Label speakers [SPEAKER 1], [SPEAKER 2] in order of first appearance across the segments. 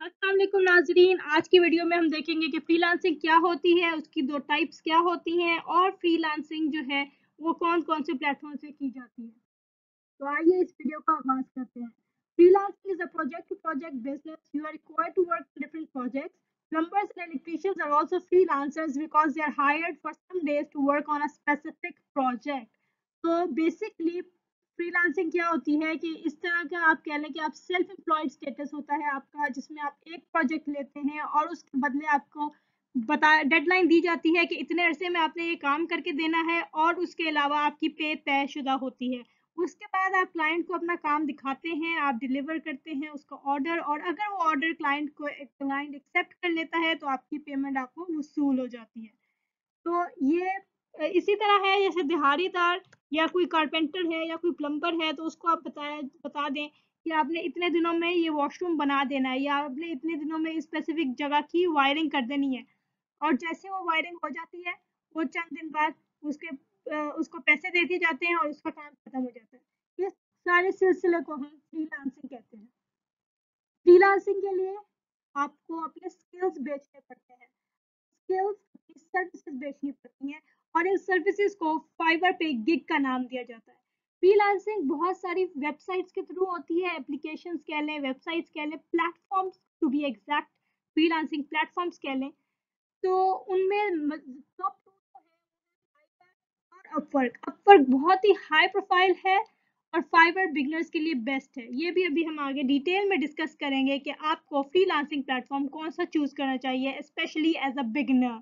[SPEAKER 1] अस्सलाम वालेकुम नाजरीन। आज की वीडियो में हम देखेंगे कि फ्रीलांसिंग क्या होती है, उसकी दो टाइप्स क्या होती हैं और फ्रीलांसिंग जो है वो कौन कौन से प्लेटफॉर्म से की जाती है। तो आइए इस वीडियो का आगाज करते हैं। Freelancing is a project-to-project business. You are required to work on different projects. Plumbers and electricians are also freelancers because they are hired for some days to work on a specific project. तो basically freelancing क्या होती है कि इस तरह का आप कह लें कि आप सेल्फ एम्प्लॉयड स्टेटस होता है आपका, जिसमें आप एक प्रोजेक्ट लेते हैं और उसके बदले आपको बता डेडलाइन दी जाती है कि इतने अरसे में आपने ये काम करके देना है और उसके अलावा आपकी पे तयशुदा होती है। उसके बाद आप क्लाइंट को अपना काम दिखाते हैं, आप डिलीवर करते हैं उसका ऑर्डर, और अगर वो ऑर्डर क्लाइंट एक्सेप्ट कर लेता है तो आपकी पेमेंट आपको वसूल हो जाती है। तो ये इसी तरह है जैसे दिहाड़ीदार या कोई कारपेंटर है या कोई प्लम्बर है, तो उसको आप बता दें कि आपने इतने दिनों में ये वॉशरूम बना देना है या आपने इतने दिनों में इस स्पेसिफिक जगह की वायरिंग कर देनी है, और जैसे वो वायरिंग हो जाती है वो चंद दिन बाद उसको पैसे दे दिए जाते हैं और उसका काम खत्म हो जाता है। ये सारे सिलसिले को हम फ्रीलांसिंग कहते हैं। फ्रीलांसिंग के लिए आपको अपने स्किल्स बेचने पड़ते हैं, स्किल्स अपनी सर्विसेज बेचनी पड़ती हैं, और इन सर्विसेज को फाइवर पे गिग का नाम दिया जाता है। फ्रीलांसिंग बहुत सारी वेबसाइट्स के थ्रू होती है, एप्लीकेशंस कह लें, वेबसाइट्स कह लें, platforms to be exact, freelancing platforms कह लें। तो उनमें टॉप टू जो है फाइवर और अपवर्क। अपवर्क बहुत ही हाई प्रोफाइल है और फाइवर बिगनर्स के लिए बेस्ट है। ये भी अभी हम आगे डिटेल में डिस्कस करेंगे कि आपको फ्रीलांसिंग प्लेटफॉर्म कौन सा चूज करना चाहिए, स्पेशली एज अ बिगनर।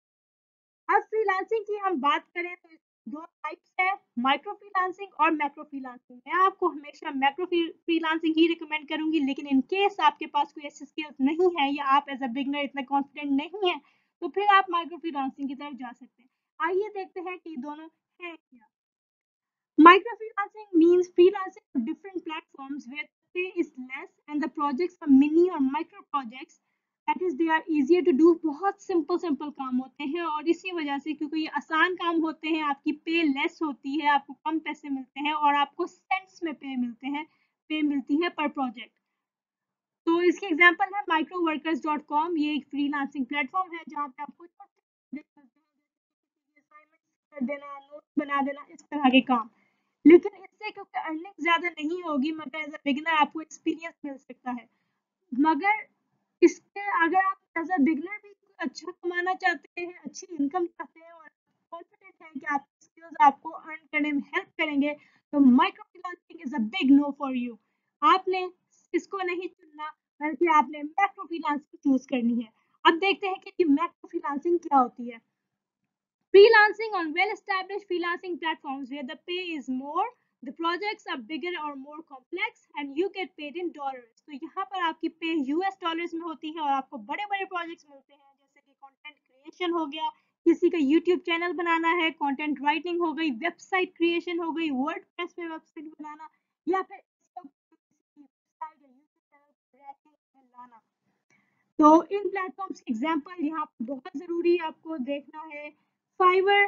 [SPEAKER 1] अब फ्रीलांसिंग की हम बात करें तो दो टाइप्स है, माइक्रो फ्रीलांसिंग और मैक्रो फ्रीलांसिंग। मैं आपको हमेशा मैक्रो फ्रीलांसिंग ही रिकमेंड करूंगी, लेकिन इन केस आपके पास कोई ऐसी स्किल्स नहीं है या आप एज अ बिगनर इतना कॉन्फिडेंट नहीं है, तो फिर आप माइक्रो फ्रीलांसिंग की तरफ जा सकते हैं। आइए देखते हैं कि दोनों है क्या। Microfreelancing means freelancing on different platforms where the pay is less and the projects are mini or micro projects. That is, they are easier to do. बहुत सिंपल काम होते हैं और इसी वजह से, क्योंकि ये आसान काम होते हैं, आपकी पे लेस होती है, आपको कम पैसे मिलते हैं और आपको सेंट्स में पे मिलती है पर प्रोजेक्ट। तो इसके एग्जांपल है microworkers.com। ये एक फ्रीलांसिंग प्लेटफॉर्म है जहाँ पे आपको छोटे असाइनमेंट कर देना, नोट्स बना देना, इस तरह के काम। लेकिन इससे क्योंकि अर्निंग ज़्यादा नहीं होगी, मगर एज अ बिगिनर आपको एक्सपीरियंस मिल सकता है। मगर इसके अगर आप एज अ बिगिनर भी अच्छा कमाना चाहते हैं, अच्छी इनकम चाहते हैं और कॉन्फिडेंट हैं कि आपकी स्किल्स आपको अर्न करने में हेल्प करेंगे, तो micro freelancing is a big no for you. आपने इसको नहीं चुनना, बल्कि आपने मैक्रो फ्रीलांसिंग चूज करनी है। अब देखते हैं कि मैक्रो फ्रीलांसिंग क्या होती है। Freelancing on well-established freelancing platforms where the pay is more, the projects are bigger or more complex, and you get paid in dollars. तो यहाँ पर आपकी पे यूएस डॉलर्स में होती है और आपको बड़े-बड़े प्रोजेक्ट्स मिलते हैं, जैसे कि कंटेंट क्रिएशन हो गया, किसी का यूट्यूब चैनल बनाना है, कंटेंट राइटिंग हो गई, वेबसाइट क्रिएशन हो गई, वर्डप्रेस में वेबसाइट बनाना, या फिर किसी वेबसाइट या यूट्यूब चैनल रैंकिंग में लाना। तो इन प्लेटफॉर्म्स के एग्जांपल यहाँ पे बहुत ज़रूरी आपको देखना है। Fiverr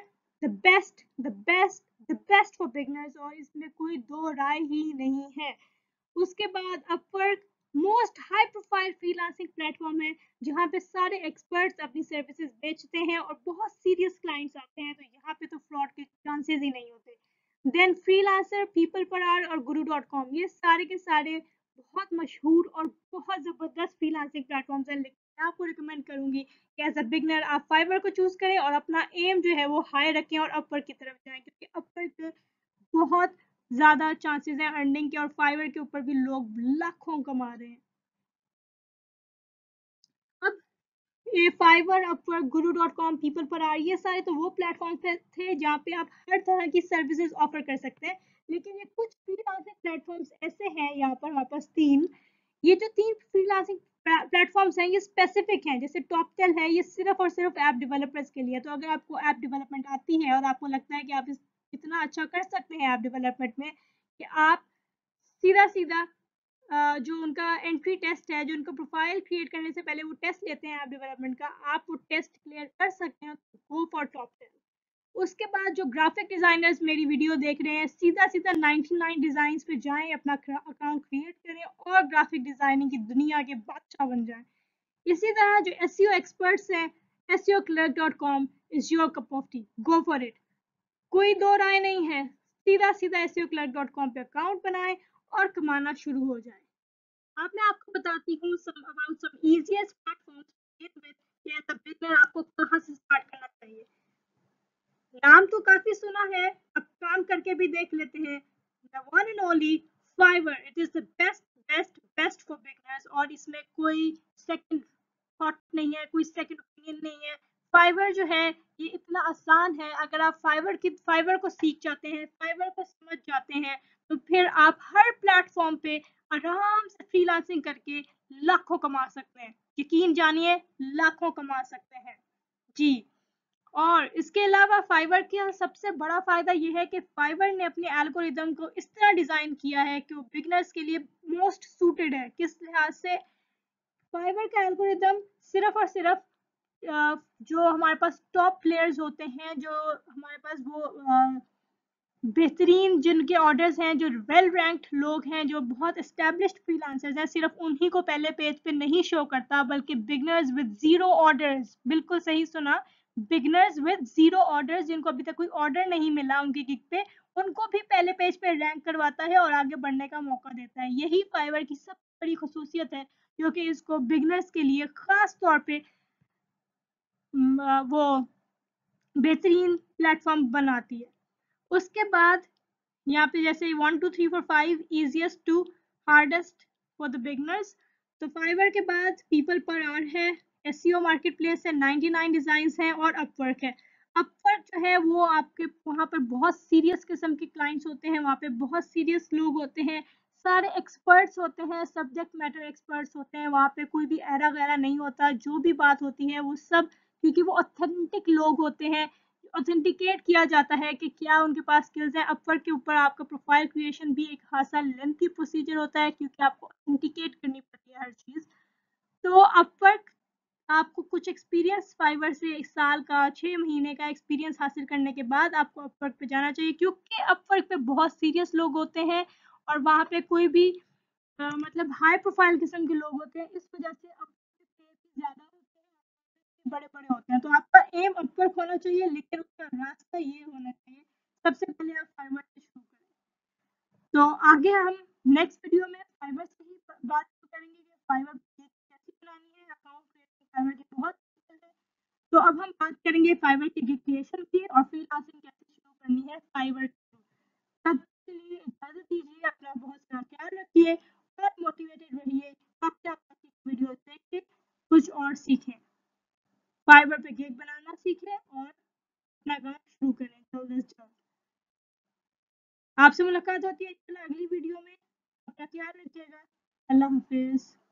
[SPEAKER 1] the best for beginners, और इसमें कोई दो राय ही नहीं है। उसके बाद Upwork most high profile freelancing platform है, जहाँ पे सारे एक्सपर्ट्स अपनी सर्विसेज बेचते हैं और बहुत सीरियस क्लाइंट्स आते हैं, तो यहाँ पे तो फ्रॉड के चांसेस ही नहीं होते। Then Freelancer, people per hour और गुरु डॉट कॉम, ये सारे के सारे बहुत मशहूर और बहुत ज़बरदस्त फ्रीलांसिंग प्लेटफॉर्म्स हैं। लेकिन मैं आपको रिकमेंड करूंगी कि एज अ बिगनर आप फाइवर को चूज करें और अपना एम जो है वो हाई रखें और अपर की तरफ जाएं, क्योंकि अपर पे बहुत ज़्यादा चांसेस हैं अर्निंग के, और फाइवर के ऊपर भी लोग लाखों कमा रहे हैं। अब ये Fiverr, Upwork, Guru dot com, people per hour, ये सारे तो वो प्लेटफॉर्म थे जहाँ पे आप हर तरह की सर्विसेज ऑफर कर सकते हैं। लेकिन ये कुछ फ्रीलांसिंग प्लेटफॉर्म्स ऐसे हैं, यहाँ पर हमारे पास तीन, ये जो तीन फ्रीलांसिंग प्लेटफॉर्म्स हैं ये स्पेसिफिक हैं। जैसे टॉपटेल है, ये सिर्फ और सिर्फ ऐप डेवलपर्स के लिए। तो अगर आपको ऐप डेवलपमेंट आती है और आपको लगता है कि आप इतना अच्छा कर सकते हैं ऐप डेवलपमेंट में कि आप सीधा सीधा जो उनका एंट्री टेस्ट है, जो उनका प्रोफाइल क्रिएट करने से पहले वो टेस्ट लेते हैं ऐप डेवलपमेंट का, आप वो टेस्ट क्लियर कर सकते हैं, गो फॉर टॉपटेल। उसके बाद जो ग्राफिक डिजाइनर्स मेरी वीडियो देख रहे हैं, सीधा सीधा 99 डिजाइन्स पे जाएं, अपना अकाउंट क्रिएट करें और ग्राफिक डिजाइनिंग की दुनिया के बादशाह बन जाएं। इसी तरह जो एसईओ एक्सपर्ट्स हैं, SEOclerk.com is your cup of tea, go for it, कोई दो राय नहीं है। सीधा सीधा SEOclerk.com पे अकाउंट बनाएं और कमाना शुरू हो जाए। अब मैं आपको बताती हूँ about some easiest platforms as a beginner, आपको कहाँ से स्टार्ट करना चाहिए। नाम तो काफी सुना है, अब काम करके भी देख लेते हैं। The one and only Fiverr, it is the best best best for beginners, और इसमें कोई सेकंड थॉट नहीं है, कोई सेकंड ओपिनियन नहीं है। फाइवर जो है ये इतना आसान है, अगर आप फाइवर को सीख जाते हैं, फाइवर को समझ जाते हैं, तो फिर आप हर प्लेटफॉर्म पे आराम से फ्रीलांसिंग करके लाखों कमा सकते हैं। यकीन जानिए, लाखों कमा सकते हैं जी। और इसके अलावा फाइवर का सबसे बड़ा फायदा यह है कि फाइवर ने अपने एल्गोरिदम को इस तरह डिजाइन किया है कि वो बिगनर्स के लिए मोस्ट सूटेड है। किस लिहाज से? फाइवर का एल्गोरिदम सिर्फ और सिर्फ जो हमारे पास टॉप प्लेयर्स होते हैं, जो हमारे पास वो बेहतरीन जिनके ऑर्डर्स हैं, जो वेल रैंक्ड लोग हैं, जो बहुत एस्टेब्लिश्ड फ्रीलांसर्स हैं, सिर्फ उन्हीं को पहले पेज पे नहीं शो करता, बल्कि बिगनर्स विद जीरो ऑर्डर्स, बिल्कुल सही सुना, बिगनर्स विद जीरो ऑर्डर्स, जिनको अभी तक कोई ऑर्डर नहीं मिला उनकी गिग पे, उनको भी पहले पेज पे रैंक करवाता है और आगे बढ़ने का मौका देता है। यही फाइवर की सबसे बड़ी खसूसियत है, जो कि इसको बिगनर्स के लिए खास तौर पे वो बेहतरीन प्लेटफॉर्म बनाती है। उसके बाद यहाँ पे जैसे 1 2 3 4 5 easiest to hardest for the beginners, तो फाइवर के बाद पीपल पर आवर है, एसईओ मार्केट प्लेस है, 99 डिजाइन्स हैं और अपवर्क है। अपवर्क जो है वो आपके वहाँ पर बहुत सीरियस किस्म के क्लाइंट्स होते हैं, वहाँ पे बहुत सीरियस लोग होते हैं, सारे एक्सपर्ट्स होते हैं, सब्जेक्ट मैटर एक्सपर्ट्स होते हैं, वहाँ पे कोई भी एरा गैरा नहीं होता, जो भी बात होती है वो सब, क्योंकि वो ऑथेंटिक लोग होते हैं, ऑथेंटिकेट किया जाता है कि क्या उनके पास स्किल्स हैं। अपवर्क के ऊपर आपका प्रोफाइल क्रिएशन भी एक खासा लेंथी प्रोसीजर होता है, क्योंकि आपको ऑथेंटिकेट करनी पड़ती है हर चीज़। तो अपवर्क आपको कुछ एक्सपीरियंस, फाइवर से 1 साल का 6 महीने का एक्सपीरियंस हासिल करने के बाद आपको अपवर्क पे जाना चाहिए, क्योंकि अपवर्क पे बहुत सीरियस लोग होते हैं और वहाँ पे कोई भी मतलब हाई प्रोफाइल किस्म के लोग होते हैं, इस वजह से अपवर्क ज़्यादा बड़े बड़े होते हैं। तो आपका एम अपवर्क होना चाहिए, लेकिन उसका रास्ता ये होना चाहिए, सबसे पहले आप फाइवर से शुरू करें। तो आगे हम नेक्स्ट वीडियो में फाइवर से ही बात करेंगे कि फाइवर कैसे बनानी है, अकाउंट क्रिएशन फाइवर की बहुत है। तो अब हम बात करेंगे फाइवर की गिग क्रिएशन की और फ्रीलांसिंग कैसे शुरू करनी है फाइवर की। तब के लिए इजाजत दीजिए, अपना बहुत सारा ख्याल रखिए और मोटिवेटेड रहिए, ताकि आप वीडियो देख के कुछ और सीखें, फाइवर पे गिग बनाना सीखें और अपना काम शुरू करें जल्द से जल्द। आपसे मुलाकात होती है अगली वीडियो में, अपना ख्याल रखिएगा। अल्लाह हाफिज।